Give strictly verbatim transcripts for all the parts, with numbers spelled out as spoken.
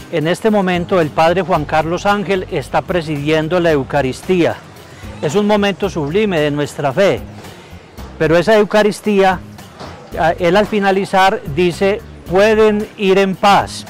En este momento el Padre Juan Carlos Ángel está presidiendo la Eucaristía. Es un momento sublime de nuestra fe, pero esa Eucaristía, él al finalizar dice, pueden ir en paz.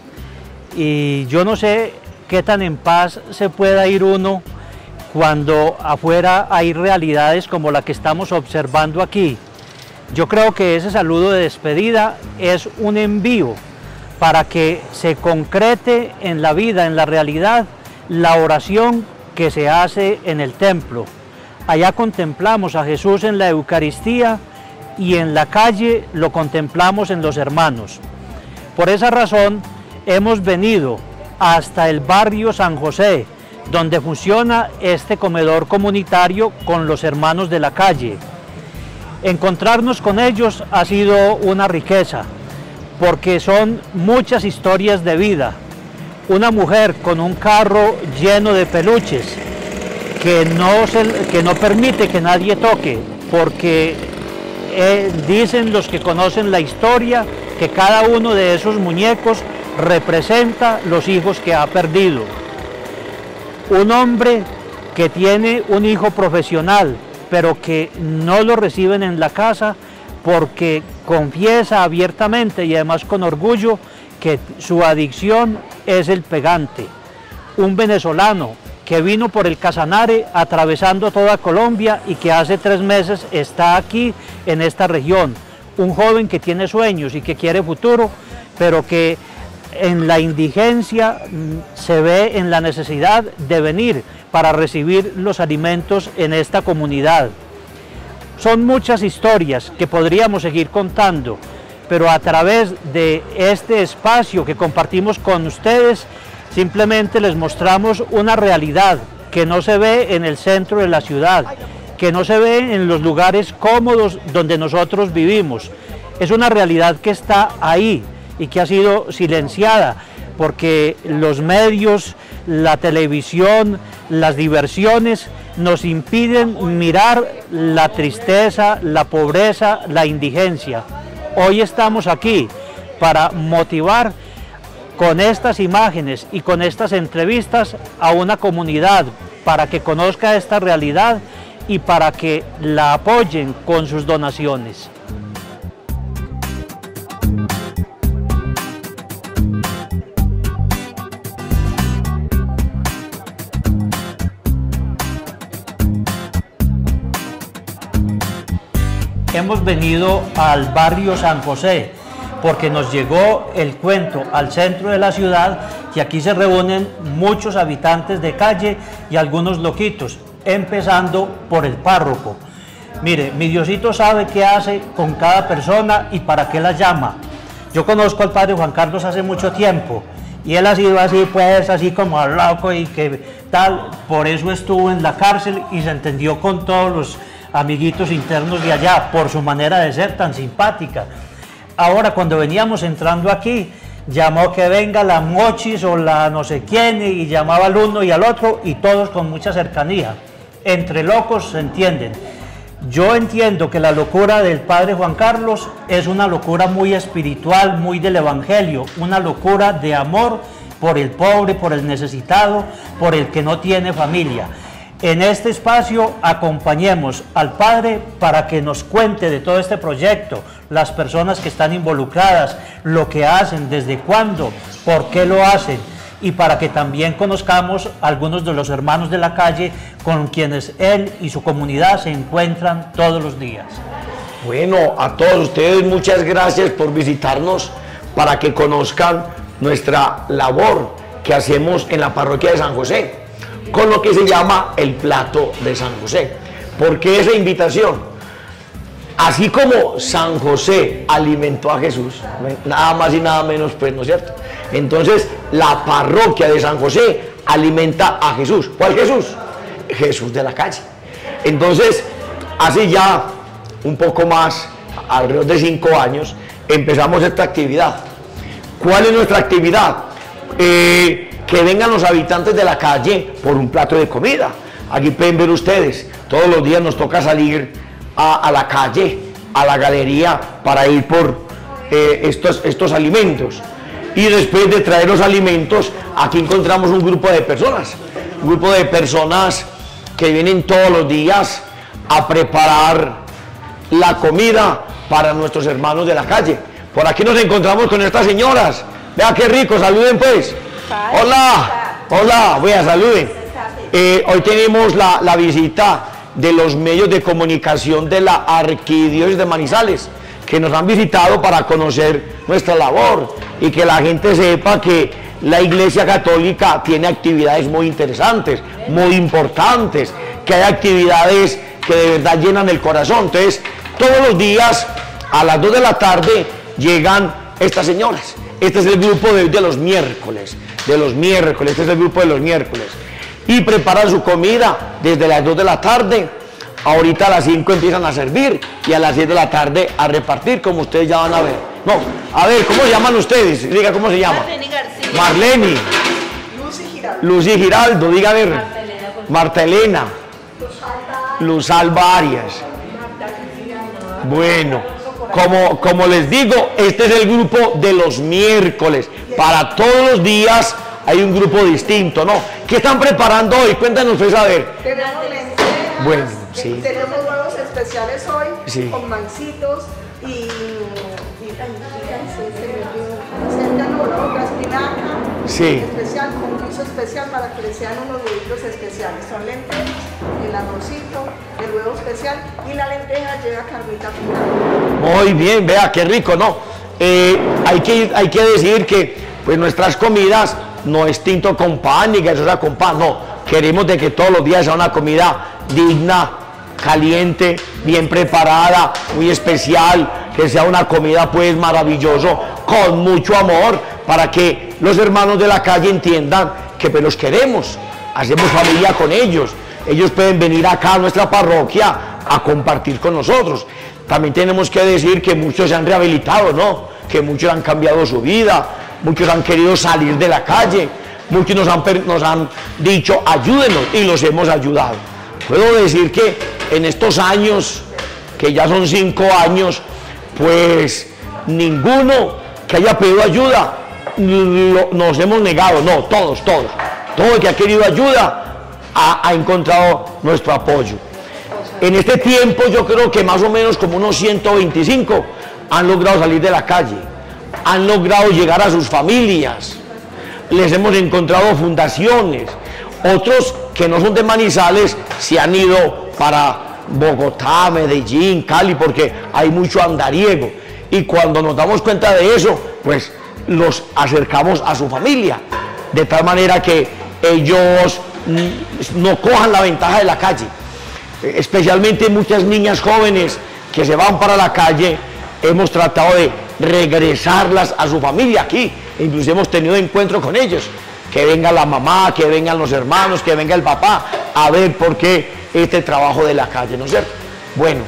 Y yo no sé qué tan en paz se pueda ir uno cuando afuera hay realidades como la que estamos observando aquí. Yo creo que ese saludo de despedida es un envío para que se concrete en la vida, en la realidad, la oración que se hace en el templo. Allá contemplamos a Jesús en la Eucaristía y en la calle lo contemplamos en los hermanos. Por esa razón hemos venido hasta el barrio San José, donde funciona este comedor comunitario con los hermanos de la calle. Encontrarnos con ellos ha sido una riqueza, porque son muchas historias de vida. Una mujer con un carro lleno de peluches que no, se, que no permite que nadie toque, porque eh, dicen los que conocen la historia que cada uno de esos muñecos representa los hijos que ha perdido. Un hombre que tiene un hijo profesional, pero que no lo reciben en la casa porque confiesa abiertamente y además con orgullo que su adicción es el pegante. Un venezolano que vino por el Casanare atravesando toda Colombia y que hace tres meses está aquí en esta región. Un joven que tiene sueños y que quiere futuro, pero que en la indigencia se ve en la necesidad de venir para recibir los alimentos en esta comunidad. Son muchas historias que podríamos seguir contando, pero a través de este espacio que compartimos con ustedes, simplemente les mostramos una realidad que no se ve en el centro de la ciudad, que no se ve en los lugares cómodos donde nosotros vivimos. Es una realidad que está ahí y que ha sido silenciada porque los medios, la televisión, las diversiones nos impiden mirar la tristeza, la pobreza, la indigencia. Hoy estamos aquí para motivar con estas imágenes y con estas entrevistas a una comunidad para que conozca esta realidad y para que la apoyen con sus donaciones. Hemos venido al barrio San José porque nos llegó el cuento al centro de la ciudad que aquí se reúnen muchos habitantes de calle y algunos loquitos, empezando por el párroco. Mire, mi Diosito sabe qué hace con cada persona y para qué la llama. Yo conozco al padre Juan Carlos hace mucho tiempo y él ha sido así, pues, así como loco y que tal, por eso estuvo en la cárcel y se entendió con todos los amiguitos internos de allá, por su manera de ser tan simpática. Ahora, cuando veníamos entrando aquí, llamó que venga la Mochis o la no sé quién, y llamaba al uno y al otro, y todos con mucha cercanía. Entre locos se entienden. Yo entiendo que la locura del padre Juan Carlos es una locura muy espiritual, muy del Evangelio, una locura de amor por el pobre, por el necesitado, por el que no tiene familia. En este espacio acompañemos al Padre para que nos cuente de todo este proyecto, las personas que están involucradas, lo que hacen, desde cuándo, por qué lo hacen, y para que también conozcamos a algunos de los hermanos de la calle con quienes él y su comunidad se encuentran todos los días. Bueno, a todos ustedes muchas gracias por visitarnos para que conozcan nuestra labor que hacemos en la parroquia de San José, con lo que se llama el plato de San José. ¿Por qué esa invitación? Así como San José alimentó a Jesús, nada más y nada menos, pues, ¿no es cierto? Entonces, la parroquia de San José alimenta a Jesús. ¿Cuál Jesús? Jesús de la calle. Entonces, hace ya un poco más, alrededor de cinco años, empezamos esta actividad. ¿Cuál es nuestra actividad? Eh, que vengan los habitantes de la calle por un plato de comida. Aquí pueden ver ustedes, todos los días nos toca salir a, a la calle, a la galería, para ir por eh, estos, estos alimentos. Y después de traer los alimentos, aquí encontramos un grupo de personas, un grupo de personas que vienen todos los días a preparar la comida para nuestros hermanos de la calle. Por aquí nos encontramos con estas señoras. Vea qué rico, saluden pues. Hola, hola, vea, saluden. Eh, hoy tenemos la, la visita de los medios de comunicación de la Arquidiócesis de Manizales, que nos han visitado para conocer nuestra labor y que la gente sepa que la Iglesia Católica tiene actividades muy interesantes, muy importantes, que hay actividades que de verdad llenan el corazón. Entonces, todos los días a las dos de la tarde llegan estas señoras. Este es el grupo de, de los miércoles, de los miércoles, este es el grupo de los miércoles. Y preparan su comida desde las dos de la tarde. Ahorita a las cinco empiezan a servir y a las siete de la tarde a repartir, como ustedes ya van a ver. No, a ver, ¿cómo se llaman ustedes? Diga, ¿cómo se llama? Marleni García. Marleni. Lucy Giraldo. Lucy Giraldo, diga a ver. Marta Elena. Luz Alba Arias. Bueno, como, como les digo, este es el grupo de los miércoles. Para todos los días hay un grupo distinto, ¿no? ¿Qué están preparando hoy? Cuéntanos pues a ver. Tenemos lentejas. Bueno, sí. Tenemos huevos especiales hoy, Sí. con mancitos y, y, y, y espinaca. Sí. Especial, con guiso especial para que les sean unos huevitos especiales. Son lentejas, el arrocito, el huevo especial y la lenteja lleva carnita picada. Muy bien, vea, qué rico, ¿no? Eh, hay, que, hay que decir que pues nuestras comidas no es tinto con pan ni gaseosa con pan, no. Queremos de que todos los días sea una comida digna, caliente, bien preparada, muy especial, que sea una comida pues maravilloso, con mucho amor, para que los hermanos de la calle entiendan que pues los queremos, hacemos familia con ellos. Ellos pueden venir acá a nuestra parroquia a compartir con nosotros. También tenemos que decir que muchos se han rehabilitado, ¿no? Que muchos han cambiado su vida, muchos han querido salir de la calle, muchos nos han, nos han dicho ayúdenos y los hemos ayudado. Puedo decir que en estos años, que ya son cinco años, pues ninguno que haya pedido ayuda lo, nos hemos negado, no, todos, todos. Todo el que ha querido ayuda ha, ha encontrado nuestro apoyo. En este tiempo yo creo que más o menos como unos ciento veinticinco han logrado salir de la calle, han logrado llegar a sus familias, les hemos encontrado fundaciones, otros que no son de Manizales se han ido para Bogotá, Medellín, Cali, porque hay mucho andariego, y cuando nos damos cuenta de eso, pues los acercamos a su familia, de tal manera que ellos no cojan la ventaja de la calle. Especialmente muchas niñas jóvenes que se van para la calle, hemos tratado de regresarlas a su familia aquí, incluso hemos tenido encuentro con ellos, que venga la mamá, que vengan los hermanos, que venga el papá, a ver por qué este trabajo de la calle, ¿no es cierto? Bueno,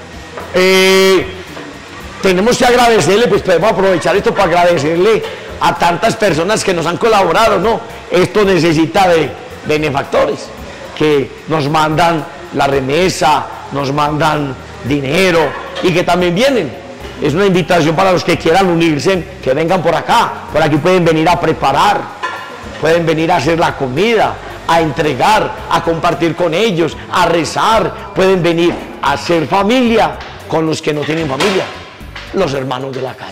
eh, tenemos que agradecerle, pues podemos aprovechar esto para agradecerle a tantas personas que nos han colaborado, ¿no? Esto necesita de benefactores, que nos mandan la remesa, nos mandan dinero y que también vienen. Es una invitación para los que quieran unirse, que vengan por acá. Por aquí pueden venir a preparar, pueden venir a hacer la comida, a entregar, a compartir con ellos, a rezar. Pueden venir a hacer familia con los que no tienen familia, los hermanos de la calle.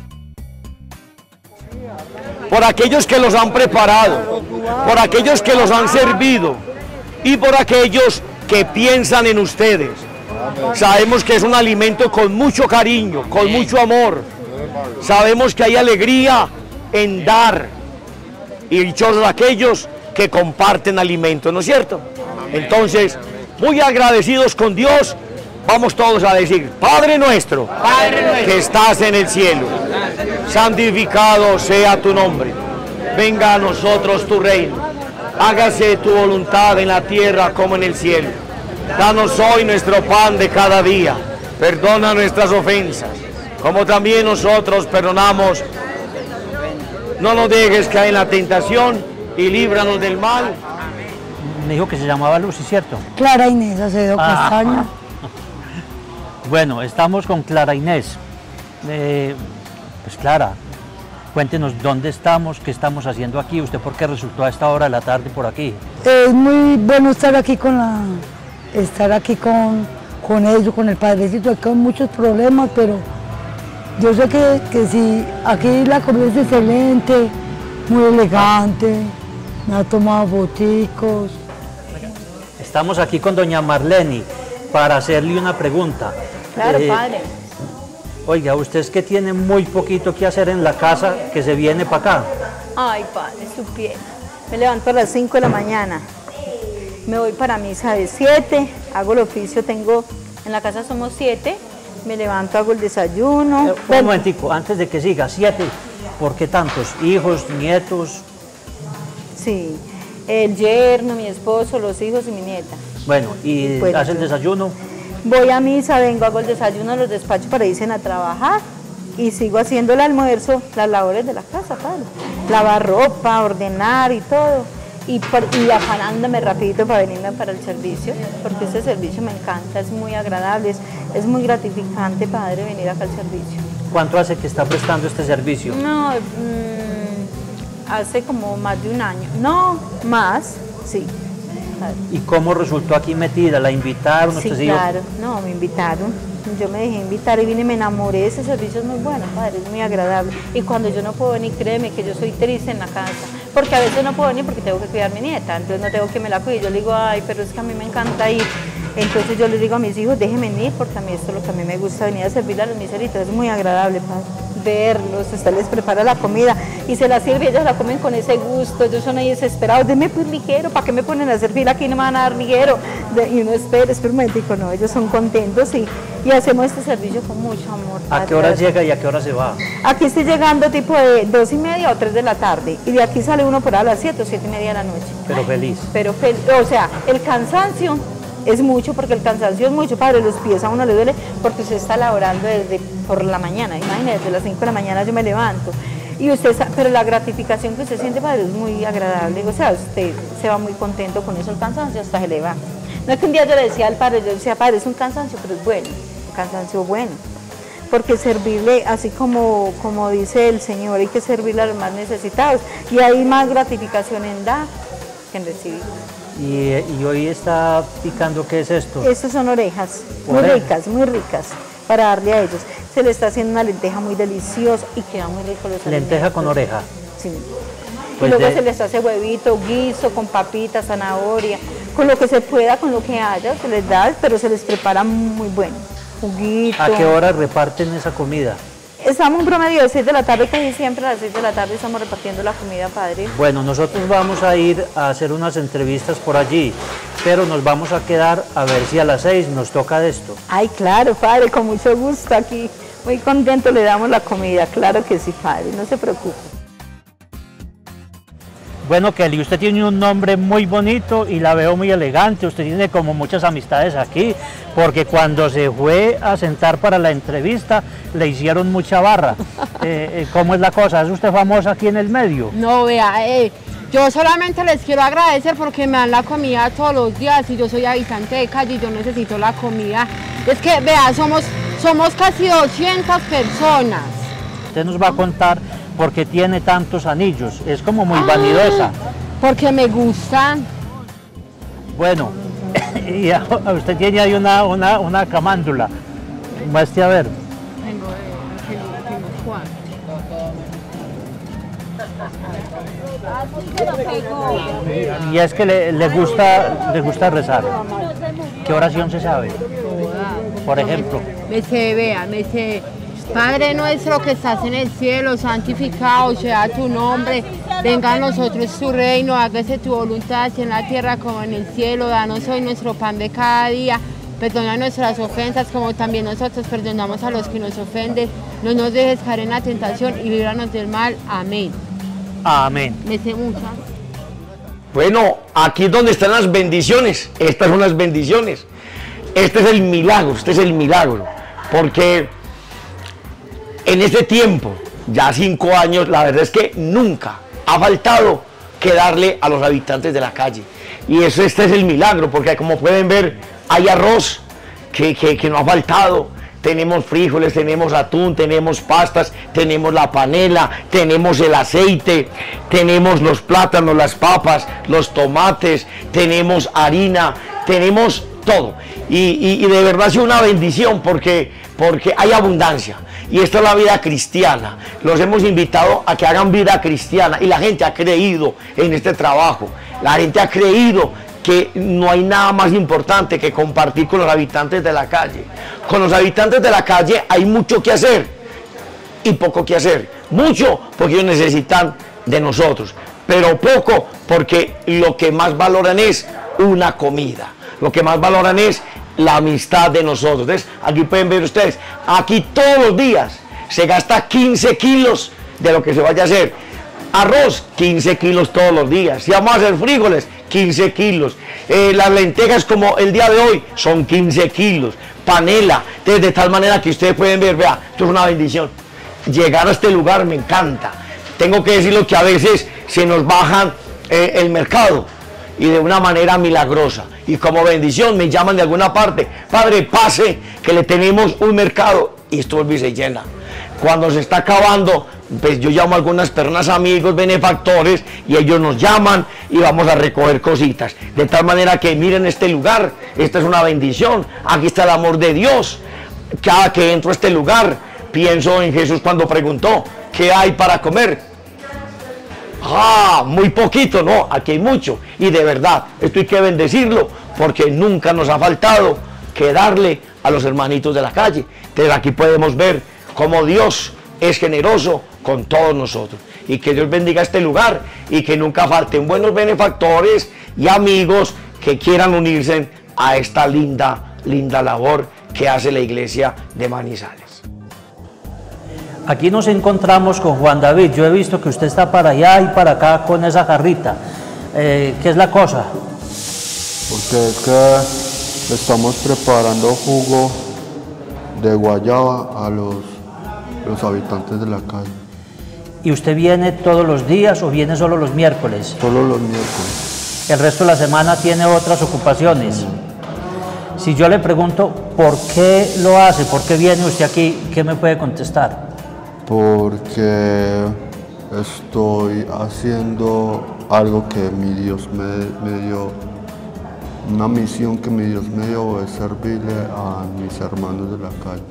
Por aquellos que los han preparado, por aquellos que los han servido y por aquellos que piensan en ustedes. Sabemos que es un alimento con mucho cariño, con mucho amor. Sabemos que hay alegría en dar y dichosos aquellos que comparten alimentos, ¿no es cierto? Entonces, muy agradecidos con Dios, vamos todos a decir: Padre nuestro, Padre nuestro, que estás en el cielo, santificado sea tu nombre. Venga a nosotros tu reino. Hágase tu voluntad en la tierra como en el cielo. Danos hoy nuestro pan de cada día. Perdona nuestras ofensas, como también nosotros perdonamos. No nos dejes caer en la tentación y líbranos del mal. Me dijo que se llamaba Lucy, ¿cierto? Clara Inés Acevedo Ah. Castaño. Bueno, estamos con Clara Inés. Eh, pues Clara, Cuéntenos dónde estamos, qué estamos haciendo aquí, usted por qué resultó a esta hora de la tarde por aquí. Es muy bueno estar aquí con la, estar aquí con, con ellos, con el padrecito, aquí con muchos problemas, pero yo sé que, que si aquí la comida es excelente, muy elegante, me ha tomado boticos. Estamos aquí con doña Marleni para hacerle una pregunta. Claro, Eh, padre. Oiga, usted es que tiene muy poquito que hacer en la casa que se viene para acá. Ay, padre, supiera. Me levanto a las cinco de la mañana. Me voy para misa de siete, hago el oficio, tengo, en la casa somos siete, me levanto, hago el desayuno. Eh, Un momentico, antes de que siga, siete, ¿por qué tantos? ¿Hijos, nietos? Sí, el yerno, mi esposo, los hijos y mi nieta. Bueno, ¿y Bueno, hace el yo- desayuno? Voy a misa, vengo, hago el desayuno, los despacho para irse a trabajar y sigo haciendo el almuerzo, las labores de la casa, padre. Lavar ropa, ordenar y todo. Y, por- y afanándome rapidito para venirme para el servicio, porque este servicio me encanta, es muy agradable, es, es muy gratificante, padre, venir acá al servicio. ¿Cuánto hace que está prestando este servicio? No, mm, hace como más de un año. No, más, sí. padre. ¿Y cómo resultó aquí metida? ¿La invitaron? Sí, ¿Usted se dio- claro, no, me invitaron, yo me dejé invitar y vine y me enamoré, ese servicio es muy bueno, padre, es muy agradable. Y cuando yo no puedo venir, créeme que yo soy triste en la casa, porque a veces no puedo venir porque tengo que cuidar a mi nieta, entonces no tengo que me la cuide, yo le digo, ay, pero es que a mí me encanta ir. Entonces yo les digo a mis hijos, déjenme venir, porque a mí esto es lo que a mí me gusta, venir a servirle a los miseritos, es muy agradable, padre, verlos, usted les prepara la comida y se la sirve, ellos la comen con ese gusto, ellos son ahí desesperados, denme pues ligero, ¿para qué me ponen a servir aquí? No me van a dar ligero, De- y uno espera, espera un momentico, no, ellos son contentos y, y hacemos este servicio con mucho amor. ¿A padre. qué hora llega y a qué hora se va? Aquí estoy llegando tipo de dos y media o tres de la tarde y de aquí sale uno por a las siete o siete y media de la noche. Pero feliz. Pero, fel- o sea, el cansancio es mucho, porque el cansancio es mucho, padre, los pies a uno le duele porque usted está laborando desde por la mañana, imagínese, desde las cinco de la mañana yo me levanto. Y usted, sa- pero la gratificación que usted siente, padre, es muy agradable, o sea, usted se va muy contento con eso, el cansancio hasta se le va. No es que un día yo le decía al padre, yo decía, padre, es un cansancio, pero es bueno, un cansancio bueno. Porque servirle, así como, como dice el Señor, hay que servirle a los más necesitados. Y hay más gratificación en dar que en recibir. Y, y hoy está picando, ¿qué es esto? Estas son orejas, muy Orejas. ricas, muy ricas, para darle a ellos. Se le está haciendo una lenteja muy deliciosa y queda muy rico los Lenteja alimentos. con oreja. Sí. Pues y luego de- se les hace huevito, guiso, con papita, zanahoria, con lo que se pueda, con lo que haya, se les da, pero se les prepara muy bueno. Juguito. ¿A qué hora reparten esa comida? Estamos en promedio de seis de la tarde, casi siempre a las seis de la tarde estamos repartiendo la comida, padre. Bueno, nosotros vamos a ir a hacer unas entrevistas por allí, pero nos vamos a quedar a ver si a las seis nos toca de esto. Ay, claro, padre, con mucho gusto aquí. Muy contento le damos la comida, claro que sí, padre, no se preocupe. Bueno, Kelly, usted tiene un nombre muy bonito y la veo muy elegante. Usted tiene como muchas amistades aquí, porque cuando se fue a sentar para la entrevista le hicieron mucha barra. Eh, eh, ¿Cómo es la cosa? ¿Es usted famosa aquí en el medio? No, vea, eh, yo solamente les quiero agradecer porque me dan la comida todos los días y yo soy habitante de calle y yo necesito la comida. Es que, vea, somos, somos casi doscientas personas. Usted nos va a contar por qué tiene tantos anillos. Es como muy Ah. vanidosa. Porque me gustan. Bueno, y a- a usted tiene ahí una, una, una camándula. Muestre a ver. Y es que le, le gusta, le gusta rezar. ¿Qué oración se sabe? Por ejemplo. Me sé, vea, me sé. Padre nuestro que estás en el cielo, santificado sea tu nombre. Venga a nosotros tu reino, hágase tu voluntad, así en la tierra como en el cielo. Danos hoy nuestro pan de cada día. Perdona nuestras ofensas como también nosotros perdonamos a los que nos ofenden. No nos dejes caer en la tentación y líbranos del mal. Amén. Amén. Me sé muchas. Bueno, aquí es donde están las bendiciones. Estas son las bendiciones. Este es el milagro, este es el milagro. Porque en este tiempo, ya cinco años, la verdad es que nunca ha faltado que darle a los habitantes de la calle. Y eso, este es el milagro, porque como pueden ver, hay arroz que, que, que no ha faltado, tenemos frijoles, tenemos atún, tenemos pastas, tenemos la panela, tenemos el aceite, tenemos los plátanos, las papas, los tomates, tenemos harina, tenemos todo. Y, y, y de verdad es una bendición porque, porque hay abundancia. Y esta es la vida cristiana. Los hemos invitado a que hagan vida cristiana y la gente ha creído en este trabajo. La gente ha creído que no hay nada más importante que compartir con los habitantes de la calle. Con los habitantes de la calle hay mucho que hacer y poco que hacer. Mucho porque ellos necesitan de nosotros, pero poco porque lo que más valoran es una comida. Lo que más valoran es la amistad de nosotros. Entonces, aquí pueden ver ustedes, aquí todos los días se gasta quince kilos de lo que se vaya a hacer. Arroz, quince kilos todos los días. Si vamos a hacer frijoles, quince kilos. Eh, las lentejas como el día de hoy son quince kilos. Panela, entonces, de tal manera que ustedes pueden ver, vea, esto es una bendición. Llegar a este lugar me encanta. Tengo que decirlo que a veces se nos baja eh, el mercado y de una manera milagrosa. Y como bendición me llaman de alguna parte, padre, pase que le tenemos un mercado y esto vuelve y se llena. Cuando se está acabando, pues yo llamo a algunas personas, amigos, benefactores, y ellos nos llaman y vamos a recoger cositas. De tal manera que miren este lugar, esta es una bendición, aquí está el amor de Dios. Cada que entro a este lugar, pienso en Jesús cuando preguntó, ¿qué hay para comer? Ah, muy poquito, no, aquí hay mucho. Y de verdad, esto hay que bendecirlo, porque nunca nos ha faltado que darle a los hermanitos de la calle. Entonces aquí podemos ver cómo Dios es generoso con todos nosotros. Y que Dios bendiga este lugar y que nunca falten buenos benefactores y amigos que quieran unirse a esta linda, linda labor que hace la iglesia de Manizales. Aquí nos encontramos con Juan David. Yo he visto que usted está para allá y para acá con esa jarrita. Eh, ¿Qué es la cosa? Porque es que estamos preparando jugo de guayaba a los, los habitantes de la calle. ¿Y usted viene todos los días o viene solo los miércoles? Solo los miércoles. ¿El resto de la semana tiene otras ocupaciones? Si yo le pregunto por qué lo hace, por qué viene usted aquí, ¿qué me puede contestar? Porque estoy haciendo algo que mi Dios me, me dio, una misión que mi Dios me dio, es servirle a mis hermanos de la calle.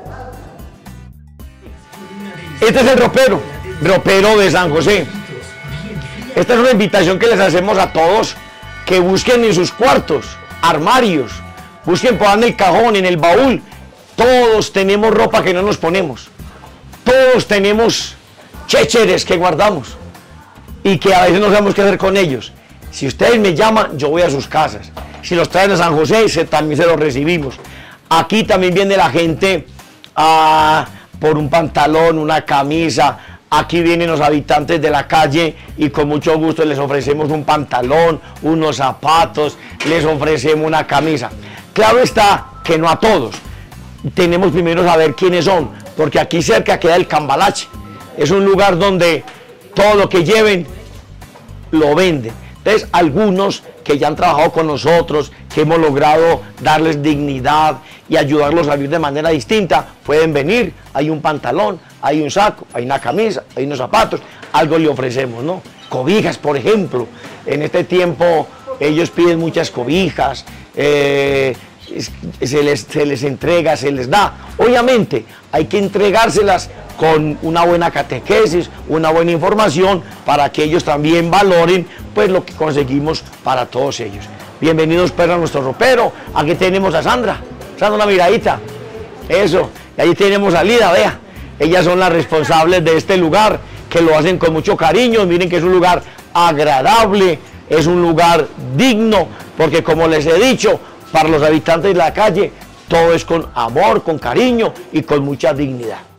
Este es el ropero, ropero de San José. Esta es una invitación que les hacemos a todos, que busquen en sus cuartos, armarios, busquen por donde el cajón, en el baúl. Todos tenemos ropa que no nos ponemos. Todos tenemos chécheres que guardamos y que a veces no sabemos qué hacer con ellos. Si ustedes me llaman, yo voy a sus casas. Si los traen a San José, se, también se los recibimos. Aquí también viene la gente a, por un pantalón, una camisa. Aquí vienen los habitantes de la calle y con mucho gusto les ofrecemos un pantalón, unos zapatos, les ofrecemos una camisa. Claro está que no a todos. Tenemos primero saber quiénes son, porque aquí cerca queda el Cambalache. Es un lugar donde todo lo que lleven lo venden. Entonces, algunos que ya han trabajado con nosotros, que hemos logrado darles dignidad y ayudarlos a vivir de manera distinta, pueden venir. Hay un pantalón, hay un saco, hay una camisa, hay unos zapatos, algo le ofrecemos, ¿no? Cobijas, por ejemplo. En este tiempo ellos piden muchas cobijas, eh, se les, se les entrega, se les da. Obviamente hay que entregárselas con una buena catequesis, una buena información, para que ellos también valoren pues lo que conseguimos para todos ellos. Bienvenidos pues a nuestro ropero. Aquí tenemos a Sandra, Sandra, una miradita, eso, y ahí tenemos a Lida, vea, ellas son las responsables de este lugar, que lo hacen con mucho cariño. Miren que es un lugar agradable, es un lugar digno, porque como les he dicho, para los habitantes de la calle, todo es con amor, con cariño y con mucha dignidad.